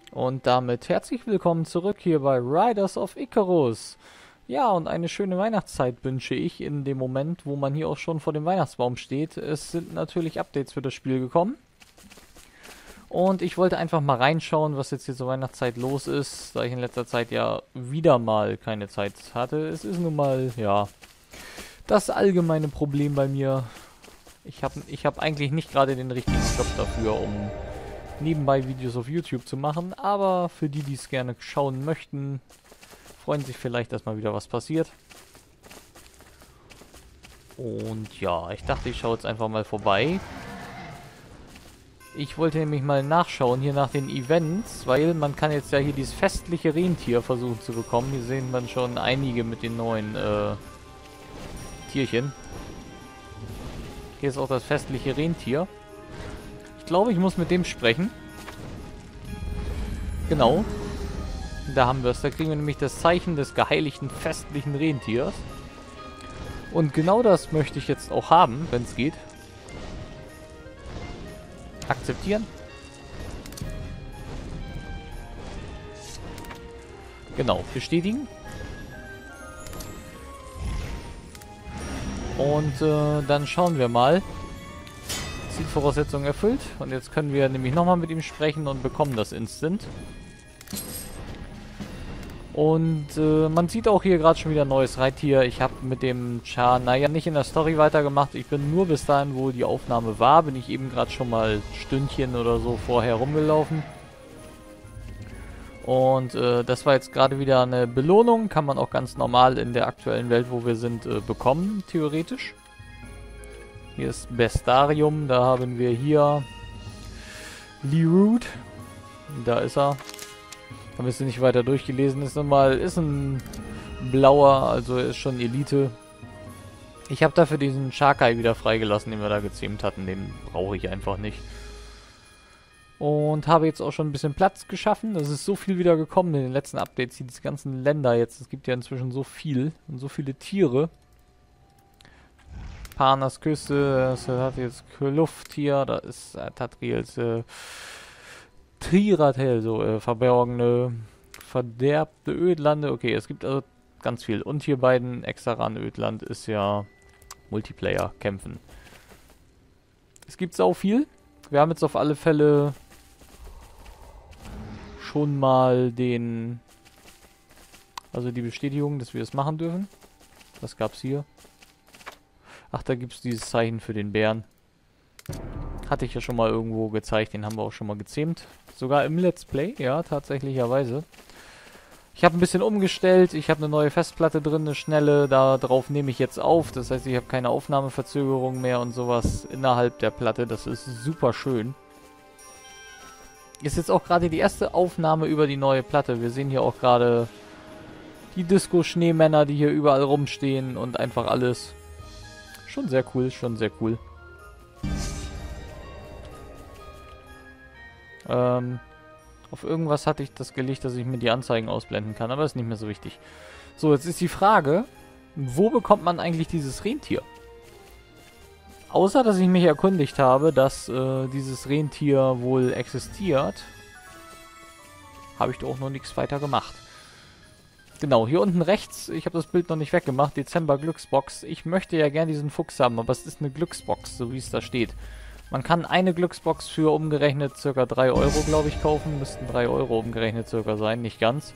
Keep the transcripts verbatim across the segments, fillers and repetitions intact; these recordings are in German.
Und damit herzlich willkommen zurück hier bei Riders of Icarus. Ja, und eine schöne Weihnachtszeit wünsche ich in dem Moment, wo man hier auch schon vor dem Weihnachtsbaum steht. Es sind natürlich Updates für das Spiel gekommen. Und ich wollte einfach mal reinschauen, was jetzt hier zur Weihnachtszeit los ist, da ich in letzter Zeit ja wieder mal keine Zeit hatte. Es ist nun mal, ja, das allgemeine Problem bei mir. Ich habe ich hab eigentlich nicht gerade den richtigen Job dafür, um nebenbei Videos auf YouTube zu machen, aber für die, die es gerne schauen möchten, freuen sich vielleicht, dass mal wieder was passiert. Und ja, ich dachte, ich schaue jetzt einfach mal vorbei. Ich wollte nämlich mal nachschauen hier nach den Events, weil man kann jetzt ja hier dieses festliche Rentier versuchen zu bekommen. Hier sehen wir schon einige mit den neuen äh, Tierchen. Hier ist auch das festliche Rentier. Ich glaube, ich muss mit dem sprechen. Genau. Da haben wir es. Da kriegen wir nämlich das Zeichen des geheiligten festlichen Rentiers. Und genau das möchte ich jetzt auch haben, wenn es geht. Akzeptieren. Genau, bestätigen. Und äh, dann schauen wir mal. Zielvoraussetzungen erfüllt. Und jetzt können wir nämlich nochmal mit ihm sprechen und bekommen das Instant. Und äh, man sieht auch hier gerade schon wieder ein neues Reittier. Ich habe mit dem Char, naja, nicht in der Story weitergemacht. Ich bin nur bis dahin, wo die Aufnahme war, bin ich eben gerade schon mal ein Stündchen oder so vorher rumgelaufen. Und äh, das war jetzt gerade wieder eine Belohnung. Kann man auch ganz normal in der aktuellen Welt, wo wir sind, äh, bekommen, theoretisch. Hier ist Bestarium. Da haben wir hier Liroot. Da ist er. Haben wir es nicht weiter durchgelesen. Ist nochmal, ist ein blauer, also ist schon Elite. Ich habe dafür diesen Sharkai wieder freigelassen, den wir da gezähmt hatten. Den brauche ich einfach nicht. Und habe jetzt auch schon ein bisschen Platz geschaffen. Es ist so viel wieder gekommen in den letzten Updates, die diese ganzen Länder jetzt. Es gibt ja inzwischen so viel und so viele Tiere. Parnas Küste, das hat jetzt Luft hier, da ist äh, Tatriels äh, Triratel, so äh, verborgene, verderbte Ödlande. Okay, es gibt also ganz viel. Und hier beiden Exaran Ödland ist ja Multiplayer kämpfen. Es gibt sau viel. Wir haben jetzt auf alle Fälle schon mal den, also die Bestätigung, dass wir es machen dürfen. Was gab's hier? Ach, da gibt es dieses Zeichen für den Bären. Hatte ich ja schon mal irgendwo gezeigt, den haben wir auch schon mal gezähmt. Sogar im Let's Play, ja, tatsächlicherweise. Ich habe ein bisschen umgestellt, ich habe eine neue Festplatte drin, eine schnelle, darauf nehme ich jetzt auf. Das heißt, ich habe keine Aufnahmeverzögerung mehr und sowas innerhalb der Platte. Das ist super schön. Ist jetzt auch gerade die erste Aufnahme über die neue Platte. Wir sehen hier auch gerade die Disco-Schneemänner, die hier überall rumstehen und einfach alles. Schon sehr cool, schon sehr cool. Ähm, auf irgendwas hatte ich das gelegt, dass ich mir die Anzeigen ausblenden kann, aber ist nicht mehr so wichtig. So, jetzt ist die Frage, wo bekommt man eigentlich dieses Rentier? Außer, dass ich mich erkundigt habe, dass äh, dieses Rentier wohl existiert, habe ich doch noch nichts weiter gemacht. Genau, hier unten rechts, ich habe das Bild noch nicht weggemacht, Dezember Glücksbox. Ich möchte ja gerne diesen Fuchs haben, aber es ist eine Glücksbox, so wie es da steht. Man kann eine Glücksbox für umgerechnet ca. drei Euro, glaube ich, kaufen. Müssten drei Euro umgerechnet circa sein, nicht ganz.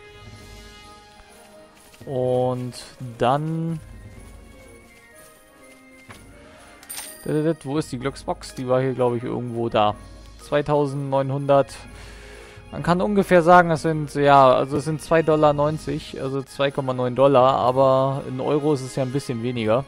Und dann... Wo ist die Glücksbox? Die war hier, glaube ich, irgendwo da. zweitausendneunhundert... Man kann ungefähr sagen, es sind, ja, also es sind zwei Komma neunzig Dollar, also zwei Komma neun Dollar, aber in Euro ist es ja ein bisschen weniger.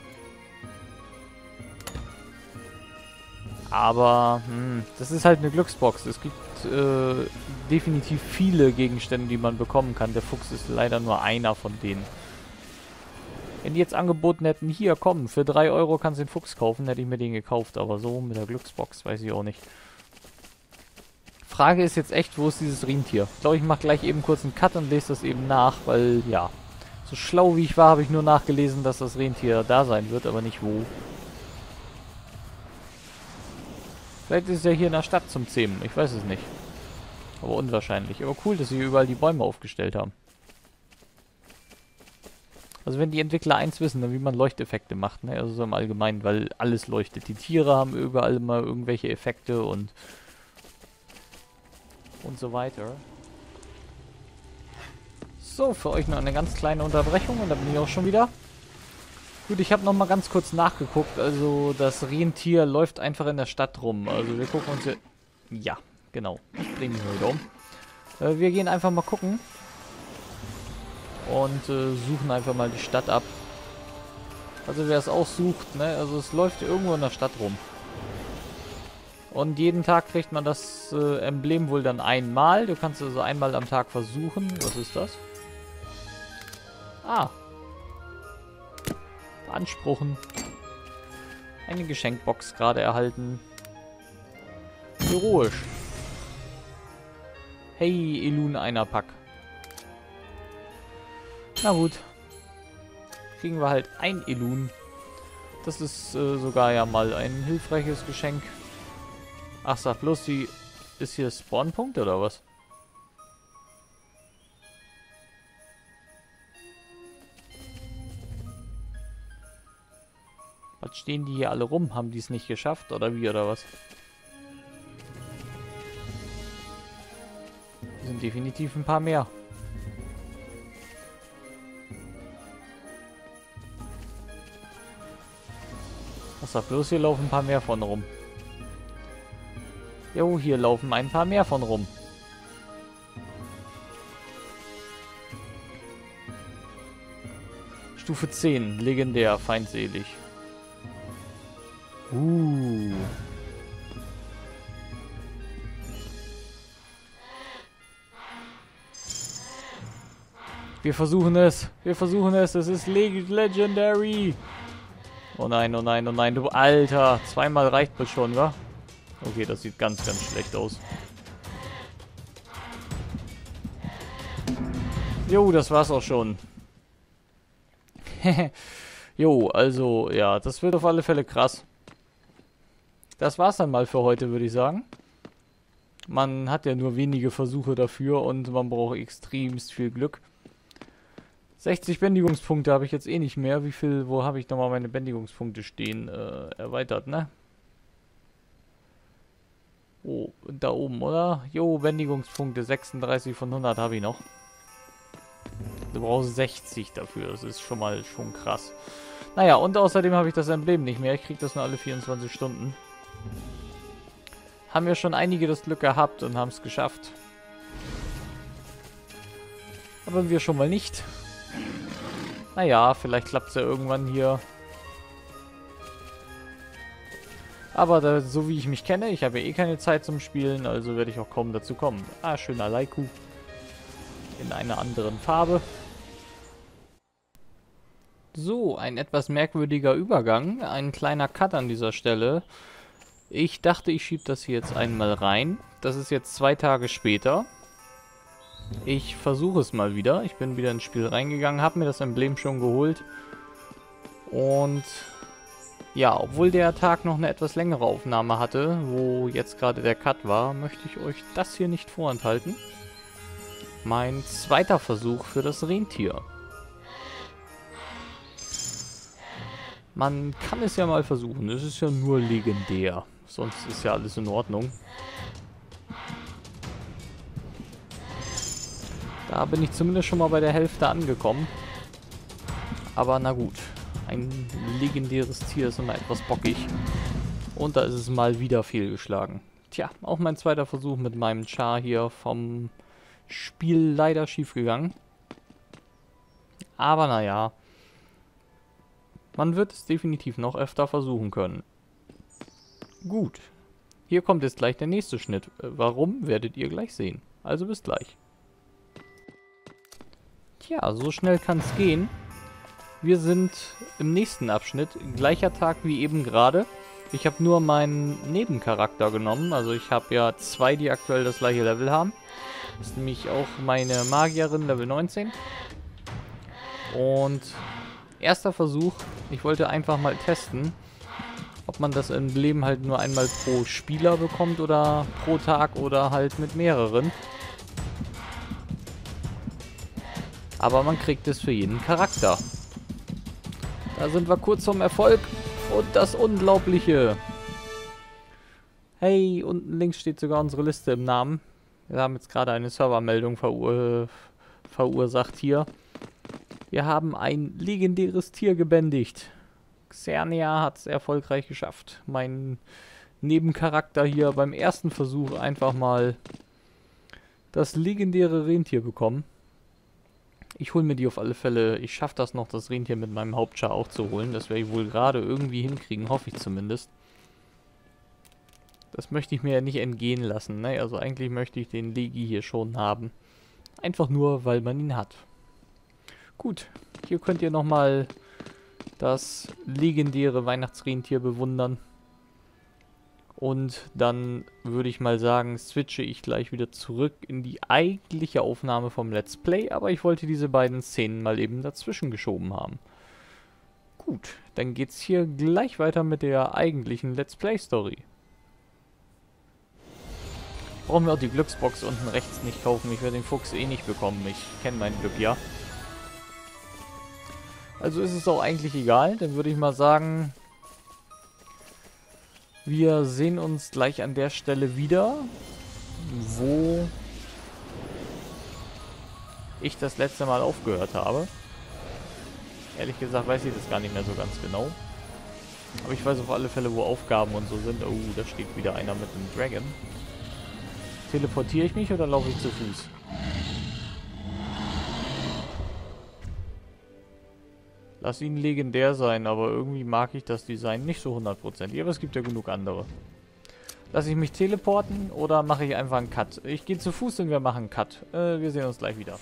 Aber, hm, das ist halt eine Glücksbox. Es gibt äh, definitiv viele Gegenstände, die man bekommen kann. Der Fuchs ist leider nur einer von denen. Wenn die jetzt angeboten hätten, hier, komm, für drei Euro kannst du den Fuchs kaufen, hätte ich mir den gekauft. Aber so mit der Glücksbox, weiß ich auch nicht. Frage ist jetzt echt, wo ist dieses Rentier? Ich glaube, ich mache gleich eben kurz einen Cut und lese das eben nach, weil, ja, so schlau wie ich war, habe ich nur nachgelesen, dass das Rentier da sein wird, aber nicht wo. Vielleicht ist es ja hier in der Stadt zum Zähmen, ich weiß es nicht. Aber unwahrscheinlich. Aber cool, dass sie überall die Bäume aufgestellt haben. Also wenn die Entwickler eins wissen, dann wie man Leuchteffekte macht, ne? Also so im Allgemeinen, weil alles leuchtet. Die Tiere haben überall immer irgendwelche Effekte und und so weiter. So, für euch noch eine ganz kleine Unterbrechung und dann bin ich auch schon wieder. Gut, ich habe noch mal ganz kurz nachgeguckt. Also das Rentier läuft einfach in der Stadt rum. Also wir gucken uns hier... Ja, genau. Ich drehe mich mal wieder um. Äh, wir gehen einfach mal gucken. Und äh, suchen einfach mal die Stadt ab. Also wer es auch sucht, ne? Also es läuft irgendwo in der Stadt rum. Und jeden Tag kriegt man das äh, Emblem wohl dann einmal. Du kannst also einmal am Tag versuchen. Was ist das? Ah. Beanspruchen. Eine Geschenkbox gerade erhalten. Heroisch. Hey, Elun einer Pack. Na gut. Kriegen wir halt ein Elun. Das ist äh, sogar ja mal ein hilfreiches Geschenk. Ach, sag bloß, die ist hier Spawnpunkt oder was? Was stehen die hier alle rum? Haben die es nicht geschafft oder wie oder was? Die sind definitiv ein paar mehr. Was sag bloß, hier laufen ein paar mehr von rum. Jo, hier laufen ein paar mehr von rum. Stufe zehn, legendär, feindselig. Uh. Wir versuchen es. Wir versuchen es. Es ist leg legendary. Oh nein, oh nein, oh nein. Du Alter. Zweimal reicht wohl schon, wa? Okay, das sieht ganz, ganz schlecht aus. Jo, das war's auch schon. Jo, also, ja, das wird auf alle Fälle krass. Das war's dann mal für heute, würde ich sagen. Man hat ja nur wenige Versuche dafür und man braucht extremst viel Glück. sechzig Bändigungspunkte habe ich jetzt eh nicht mehr. Wie viel, wo habe ich nochmal meine Bändigungspunkte stehen? Äh, erweitert, ne? Oh, da oben, oder? Jo, Bändigungspunkte, sechsunddreißig von hundert habe ich noch. Du brauchst sechzig dafür, das ist schon mal schon krass. Naja, und außerdem habe ich das Emblem nicht mehr. Ich kriege das nur alle vierundzwanzig Stunden. Haben ja schon einige das Glück gehabt und haben es geschafft. Aber wir schon mal nicht. Naja, vielleicht klappt es ja irgendwann hier. Aber da, so wie ich mich kenne, ich habe ja eh keine Zeit zum Spielen, also werde ich auch kaum dazu kommen. Ah, schöner Laiku. In einer anderen Farbe. So, ein etwas merkwürdiger Übergang. Ein kleiner Cut an dieser Stelle. Ich dachte, ich schiebe das hier jetzt einmal rein. Das ist jetzt zwei Tage später. Ich versuche es mal wieder. Ich bin wieder ins Spiel reingegangen, habe mir das Emblem schon geholt. Und ja, obwohl der Tag noch eine etwas längere Aufnahme hatte, wo jetzt gerade der Cut war, möchte ich euch das hier nicht vorenthalten. Mein zweiter Versuch für das Rentier. Man kann es ja mal versuchen. Es ist ja nur legendär. Sonst ist ja alles in Ordnung. Da bin ich zumindest schon mal bei der Hälfte angekommen. Aber na gut. Ein legendäres Tier ist immer etwas bockig. Und da ist es mal wieder fehlgeschlagen. Tja, auch mein zweiter Versuch mit meinem Char hier vom Spiel leider schief gegangen. Aber naja. Man wird es definitiv noch öfter versuchen können. Gut. Hier kommt jetzt gleich der nächste Schnitt. Warum, werdet ihr gleich sehen. Also bis gleich. Tja, so schnell kann es gehen. Wir sind im nächsten Abschnitt. Gleicher Tag wie eben gerade. Ich habe nur meinen Nebencharakter genommen. Also ich habe ja zwei, die aktuell das gleiche Level haben. Das ist nämlich auch meine Magierin, Level neunzehn. Und erster Versuch. Ich wollte einfach mal testen, Ob man das Emblem halt nur einmal pro Spieler bekommt oder pro Tag oder halt mit mehreren. Aber man kriegt es für jeden Charakter. Da sind wir kurz vom Erfolg. Und das Unglaubliche. Hey, unten links steht sogar unsere Liste im Namen. Wir haben jetzt gerade eine Servermeldung verur verursacht hier. Wir haben ein legendäres Tier gebändigt. Xernia hat es erfolgreich geschafft. Mein Nebencharakter hier beim ersten Versuch einfach mal das legendäre Rentier bekommen. Ich hole mir die auf alle Fälle. Ich schaffe das noch, das Rentier mit meinem Hauptchar auch zu holen. Das werde ich wohl gerade irgendwie hinkriegen, hoffe ich zumindest. Das möchte ich mir ja nicht entgehen lassen. Ne? Also eigentlich möchte ich den Legi hier schon haben. Einfach nur, weil man ihn hat. Gut, hier könnt ihr nochmal das legendäre Weihnachtsrentier bewundern. Und dann würde ich mal sagen, switche ich gleich wieder zurück in die eigentliche Aufnahme vom Let's Play. Aber ich wollte diese beiden Szenen mal eben dazwischen geschoben haben. Gut, dann geht's hier gleich weiter mit der eigentlichen Let's Play Story. Brauchen wir auch die Glücksbox unten rechts nicht kaufen. Ich werde den Fuchs eh nicht bekommen. Ich kenne mein Glück, ja. Also ist es auch eigentlich egal. Dann würde ich mal sagen, wir sehen uns gleich an der Stelle wieder, wo ich das letzte Mal aufgehört habe. Ehrlich gesagt weiß ich das gar nicht mehr so ganz genau. Aber ich weiß auf alle Fälle, wo Aufgaben und so sind. Oh, da steht wieder einer mit einem Dragon. Teleportiere ich mich oder laufe ich zu Fuß? Lass ihn legendär sein, aber irgendwie mag ich das Design nicht so hundertprozentig. Aber es gibt ja genug andere. Lass ich mich teleporten oder mache ich einfach einen Cut? Ich gehe zu Fuß und wir machen einen Cut. Äh, wir sehen uns gleich wieder.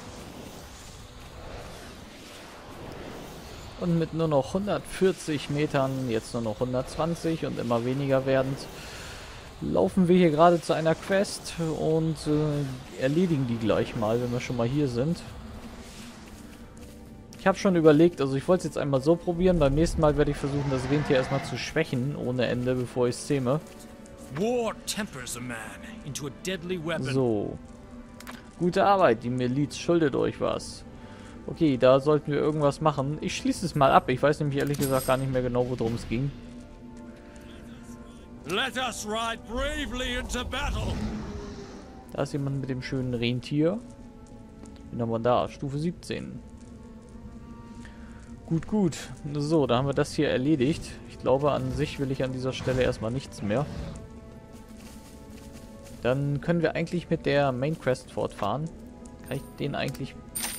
Und mit nur noch hundertvierzig Metern, jetzt nur noch hundertzwanzig und immer weniger werdend, laufen wir hier gerade zu einer Quest und äh, erledigen die gleich mal, wenn wir schon mal hier sind. Ich habe schon überlegt, also ich wollte es jetzt einmal so probieren. Beim nächsten Mal werde ich versuchen, das Rentier erstmal zu schwächen, ohne Ende, bevor ich es zähme. So. Gute Arbeit, die Miliz schuldet euch was. Okay, da sollten wir irgendwas machen. Ich schließe es mal ab. Ich weiß nämlich ehrlich gesagt gar nicht mehr genau, worum es ging. Let us ride bravely into battle. Da ist jemand mit dem schönen Rentier. Wen haben wir da? Stufe siebzehn. Gut, gut. So, da haben wir das hier erledigt. Ich glaube, an sich will ich an dieser Stelle erstmal nichts mehr. Dann können wir eigentlich mit der Main Quest fortfahren. Kann ich den eigentlich...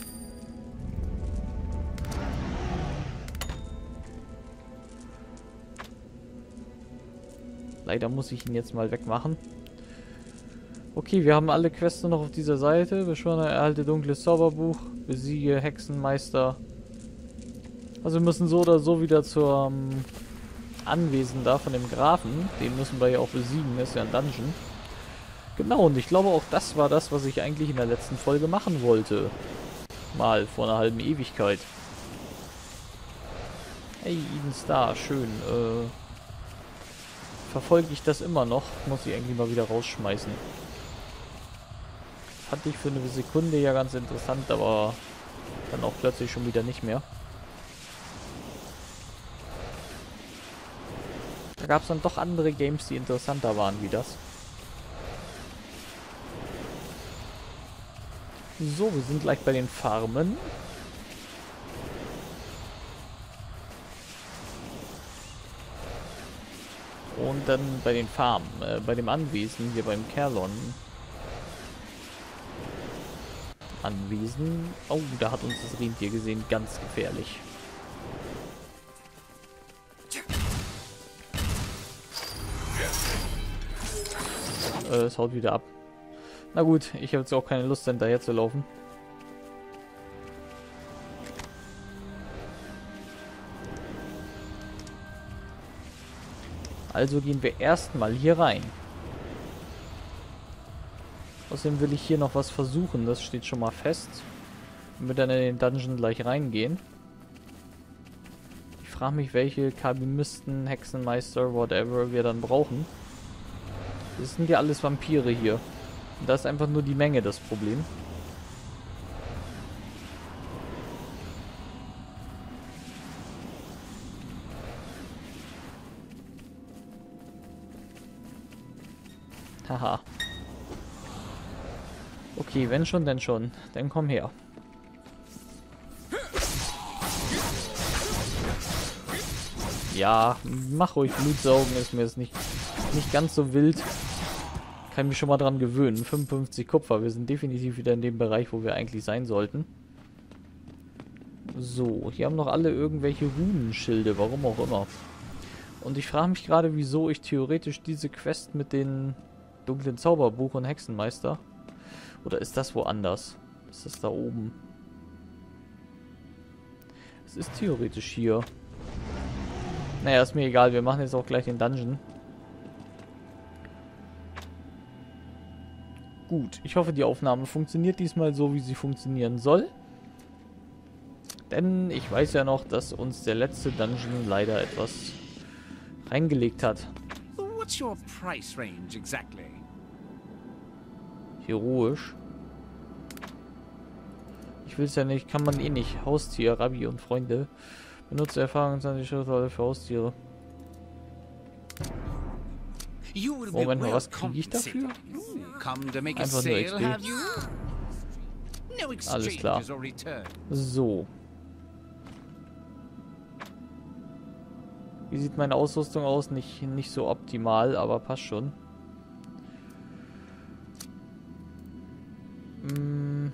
Leider muss ich ihn jetzt mal wegmachen. Okay, wir haben alle Quests noch auf dieser Seite. Beschwöre, erhalte dunkles Zauberbuch. Besiege Hexenmeister. Also wir müssen so oder so wieder zur um, Anwesen da von dem Grafen. Den müssen wir ja auch besiegen. Das ist ja ein Dungeon. Genau, und ich glaube auch das war das, was ich eigentlich in der letzten Folge machen wollte. Mal, vor einer halben Ewigkeit. Hey, Eden Star, schön. Äh, verfolge ich das immer noch? Muss ich eigentlich mal wieder rausschmeißen. Fand ich für eine Sekunde ja ganz interessant, aber dann auch plötzlich schon wieder nicht mehr. Da gab es dann doch andere Games, die interessanter waren wie das. So, wir sind gleich bei den Farmen. Und dann bei den Farmen, äh, bei dem Anwesen, hier beim Kerlon. Anwesen. Oh, da hat uns das Rentier gesehen, ganz gefährlich. Äh, es haut wieder ab. Na gut, ich habe jetzt auch keine Lust, hinterher zu laufen. Also gehen wir erstmal hier rein. Außerdem will ich hier noch was versuchen, das steht schon mal fest. Wenn wir dann in den Dungeon gleich reingehen. Die frage mich, welche Kabimisten, Hexenmeister, whatever wir dann brauchen. Das sind ja alles Vampire hier. Und da ist einfach nur die Menge das Problem. Haha. Okay, wenn schon, denn schon. Dann komm her. Ja, mach ruhig Blutsaugen, ist mir jetzt nicht, nicht ganz so wild. Kann mich schon mal dran gewöhnen. fünfundfünfzig Kupfer, wir sind definitiv wieder in dem Bereich, wo wir eigentlich sein sollten. So, hier haben noch alle irgendwelche Runenschilde, warum auch immer. Und ich frage mich gerade, wieso ich theoretisch diese Quest mit den dunklen Zauberbuch und Hexenmeister... Oder ist das woanders? Ist das da oben? Es ist theoretisch hier. Naja, ist mir egal. Wir machen jetzt auch gleich den Dungeon. Gut. Ich hoffe, die Aufnahme funktioniert diesmal so, wie sie funktionieren soll. Denn ich weiß ja noch, dass uns der letzte Dungeon leider etwas reingelegt hat. What's your price range exactly? Heroisch. Ich will es ja nicht, kann man eh nicht. Haustier, Rabbi und Freunde. Benutze Erfahrung zwanzig Schritte für Haustiere. Moment mal, was kriege ich dafür? Einfach nur X P. Alles klar. So. Wie sieht meine Ausrüstung aus? Nicht, nicht so optimal, aber passt schon. Hm.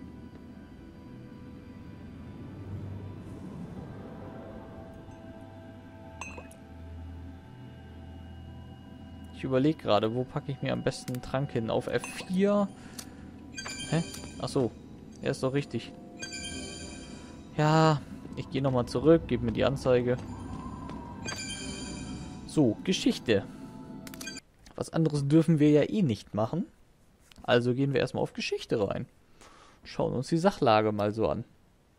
Ich überlege gerade, wo packe ich mir am besten einen Trank hin? Auf F vier? Hä? Achso. Er ist doch richtig. Ja, ich gehe nochmal zurück, gebe mir die Anzeige. So, Geschichte. Was anderes dürfen wir ja eh nicht machen. Also gehen wir erstmal auf Geschichte rein. Schauen uns die Sachlage mal so an.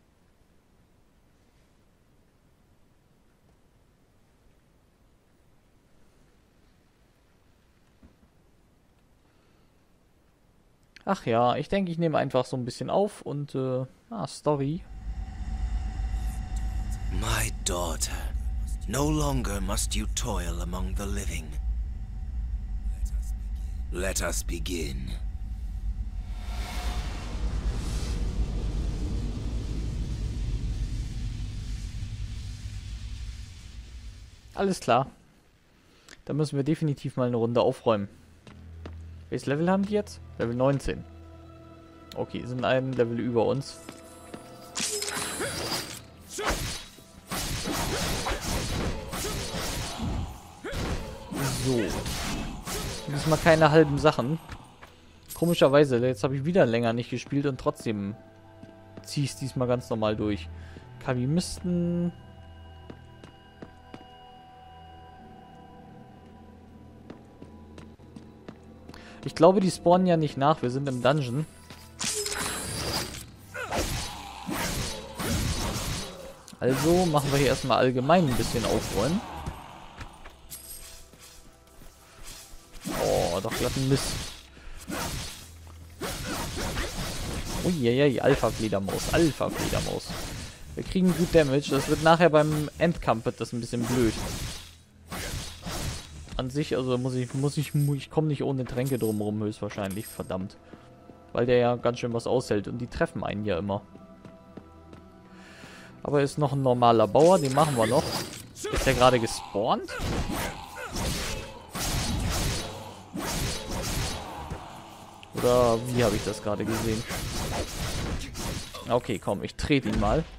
Ach ja, ich denke, ich nehme einfach so ein bisschen auf und, äh, ah, Story. My daughter, no longer must you toil among the living. Let us begin. Alles klar. Da müssen wir definitiv mal eine Runde aufräumen. Welches Level haben die jetzt? Level neunzehn. Okay, sind ein Level über uns. So. Diesmal keine halben Sachen. Komischerweise, jetzt habe ich wieder länger nicht gespielt und trotzdem ziehe ich es diesmal ganz normal durch. Kabimisten. Ich glaube, die spawnen ja nicht nach. Wir sind im Dungeon. Also machen wir hier erstmal allgemein ein bisschen aufräumen. Oh, doch glatt ein Mist. Uiuiui, Alpha-Fledermaus, Alpha-Fledermaus. Wir kriegen gut Damage. Das wird nachher beim Endkampf wird das ein bisschen blöd. An sich, also muss ich, muss ich, ich komme nicht ohne Tränke drumherum, höchstwahrscheinlich, verdammt. Weil der ja ganz schön was aushält und die treffen einen ja immer. Aber ist noch ein normaler Bauer, den machen wir noch. Ist der gerade gespawnt? Oder wie habe ich das gerade gesehen? Okay, komm, ich trete ihn mal.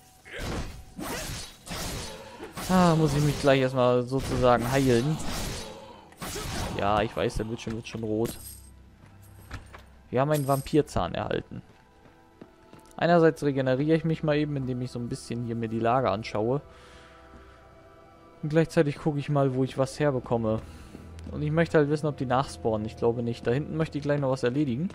Ah, muss ich mich gleich erstmal sozusagen heilen. Ja, ich weiß, der Bildschirm wird schon rot. Wir haben einen Vampirzahn erhalten. Einerseits regeneriere ich mich mal eben, indem ich so ein bisschen hier mir die Lage anschaue. Und gleichzeitig gucke ich mal, wo ich was herbekomme. Und ich möchte halt wissen, ob die nachspawnen. Ich glaube nicht. Da hinten möchte ich gleich noch was erledigen.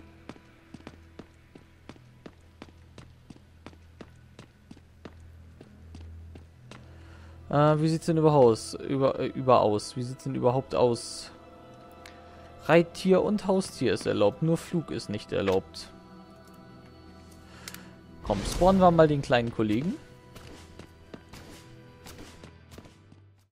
Äh, wie sieht's denn überaus? Über, äh, über aus? Wie sieht's denn überhaupt aus? Reittier und Haustier ist erlaubt, nur Flug ist nicht erlaubt. Komm, spawnen wir mal den kleinen Kollegen.